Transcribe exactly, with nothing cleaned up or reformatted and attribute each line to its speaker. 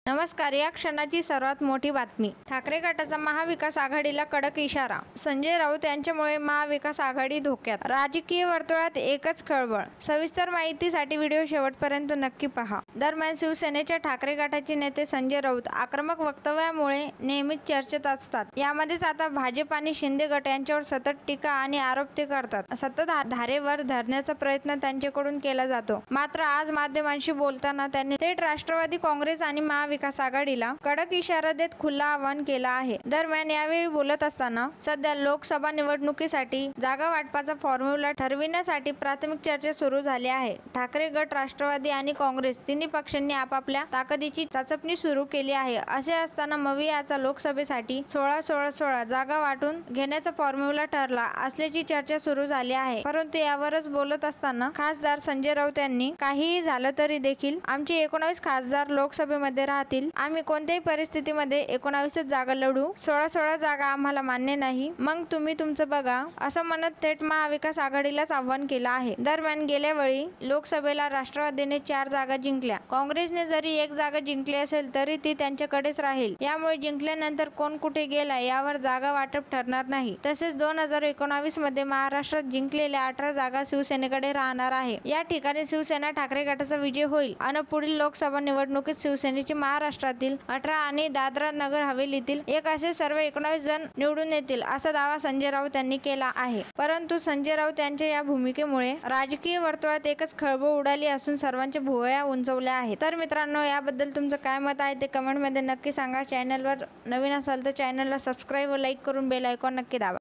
Speaker 1: नमस्कार. या क्षणाची सर्वात मोठी बातमी. ठाकरे गटाचा महाविकास आघाडीला कडक इशारा. संजय राऊत यांच्यामुळे महाविकास आघाडी धोक्यात. राजकीय वर्तुळात एकच खळबळ. सविस्तर माहितीसाठी व्हिडिओ शेवटपर्यंत नक्की पहा. दरम्यान शिवसेनेच्या ठाकरे गटाचे नेते संजय राऊत आक्रमक वक्तव्यामुळे नेहमीच चर्चेत असतात. यामध्येच आता भाजप आणि शिंदे गट यांच्यावर सतत टीका आणि आरोप ते करतात. सतत धारेवर धरण्याचा प्रयत्न त्यांच्याकडून केला जातो. मात्र आज माध्यमांशी बोलताना त्यांनी थेट राष्ट्रवादी काँग्रेस आणि महाविकास विकास आघाडीला कडक इशारा देत खुल्ला आवाहन केला आहे. दरम्यान यावेळी बोलत असताना सध्या लोकसभा निवडणुकीसाठी जागा वाटपाचा फॉर्म्युला ठरविण्यासाठी प्राथमिक चर्चा सुरू झाली आहे. ठाकरे गट, राष्ट्रवादी आणि काँग्रेस तिन्ही पक्षांनी आपापल्या ताकदीची चाचपणी सुरू केली आहे. असे असताना मवी याचा लोकसभेसाठी सोळा सोळा सोळा जागा वाटून घेण्याचा फॉर्म्युला ठरला असल्याची चर्चा सुरू झाली आहे. परंतु यावरच बोलत असताना खासदार संजय राऊत यांनी काहीही झालं तरी देखील आमचे एकोणावीस खासदार लोकसभेमध्ये राहतील. आम्ही कोणत्याही परिस्थितीमध्ये एकोणावीसच जागा लढू. सोळा सोळा जागा आम्हाला मान्य नाही. मग तुम्ही तुमचं बघा, असं म्हणत थेट महाविकास आघाडीलाच आव्हान केलं आहे. दरम्यान गेल्या वेळी लोकसभेला राष्ट्रवादीने चार जागा जिंकल्या. काँग्रेसने जरी एक जागा जिंकली असेल तरी ती त्यांच्याकडेच राहील. यामुळे जिंकल्यानंतर कोण कुठे गेला यावर जागा वाटप ठरणार नाही. तसेच दोन हजार एकोणावीस मध्ये महाराष्ट्रात जिंकलेल्या अठरा जागा शिवसेनेकडे राहणार आहे. या ठिकाणी शिवसेना ठाकरे गटाचा विजय होईल आणि पुढील लोकसभा निवडणुकीत शिवसेनेची महाराष्ट्रातील अठरा आणि दादरा नगर हवेलीतील एक असे सर्व एकोणावीस जण निवडून येतील, असा दावा संजय राऊत यांनी केला आहे. परंतु संजय राऊत यांच्या या भूमिकेमुळे राजकीय वर्तुळात एकच खळबळ उडाली असून सर्वांच्या भुवया उंचावल्या आहेत. तर मित्रांनो, याबद्दल तुमचं काय मत आहे ते कमेंटमध्ये नक्की सांगा. चॅनलवर नवीन असाल तर चॅनलला सबस्क्राईब व लाईक करून बेल आयकॉन नक्की दाबा.